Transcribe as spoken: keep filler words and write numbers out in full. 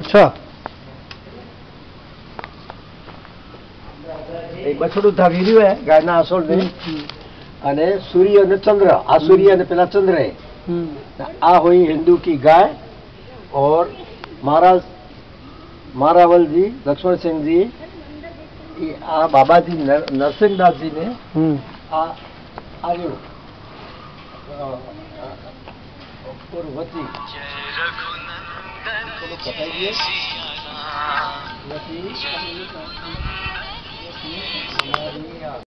अच्छा एक बछड़ું ધાવી રહ્યું है ગાયના આસોળને અને सूर्य અને चंद्र आ सूर्य અને પેલા चंद्र है आ हुई हिंदू की गाय और महाराज मारावल जी लक्ष्मण सिंह जी आ बाबा जी नरसिंहदास जी ने आ आयो वची बताइए